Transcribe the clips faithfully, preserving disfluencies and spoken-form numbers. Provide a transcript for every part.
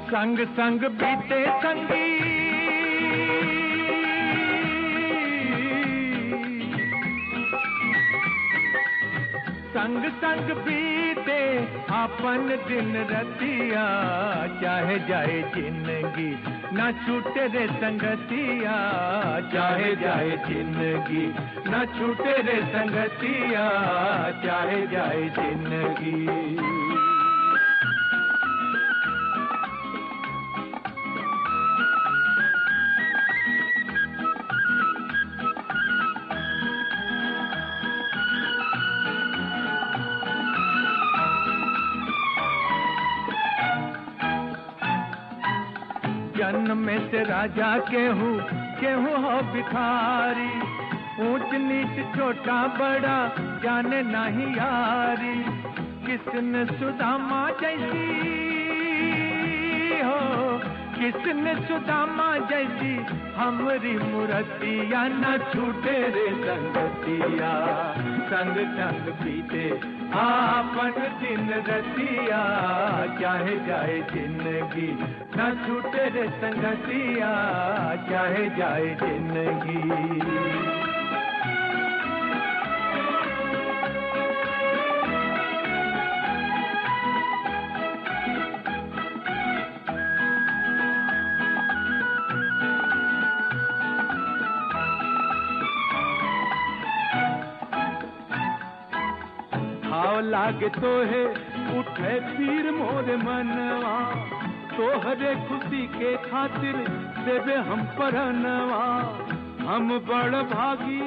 संग संग बीते संगी, संग संग बीते अपन दिन रतिया, चाहे जाए जिंदगी ना छूटे रे संगतिया, चाहे जाए जिंदगी ना छूटे रे संगतिया, चाहे जाए जिंदगी। जन्म में से राजा केहू केहू हो भिखारी, ऊंच नीच छोटा बड़ा जाने नहीं यारी, किसने सुदामा जैसी हो, किसने सुदामा जैसी हमरी मूर्तिया, न छूटे रे संगतिया, संग संग बीते आपन दिन रतिया, चाहे जाए जिंदगी न छूटे रे संगतिया, चाहे जाए जिंदगी। भाव लागे तो है उठे पीर मोरे मनवा, तोहरे खुशी के खातिर देवे हम परनवा, हम बड़ भागी,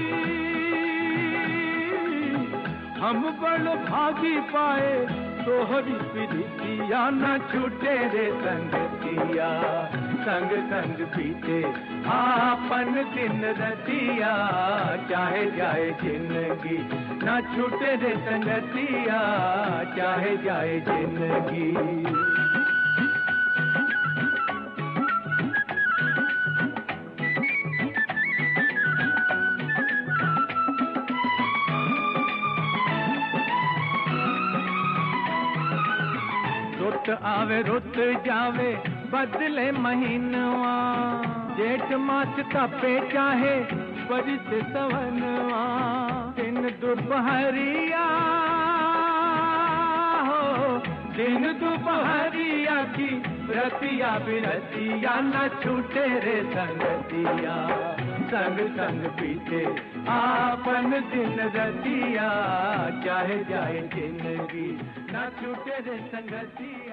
हम बड़ भागी पाए तोहरी प्रीतिया, न छूटे रे संगतिया, संग संग बीते आपन दिन रतिया, चाहे जाए जिंदगी न छूटे रे संगतिया, चाहे जाए जिंदगी। रुत आवे रुत जावे बदले महीनवा, जेठ मास तपे चाहे बरिस सवनवा, दिन दोपहरिया हो, दिन दोपहरिया की रतिया बिरतिया, न छूटे रे संगतिया, संग संग बीते आपन दिन रतिया, चाहे जाए जिंदगी न छूटे रे संगतिया।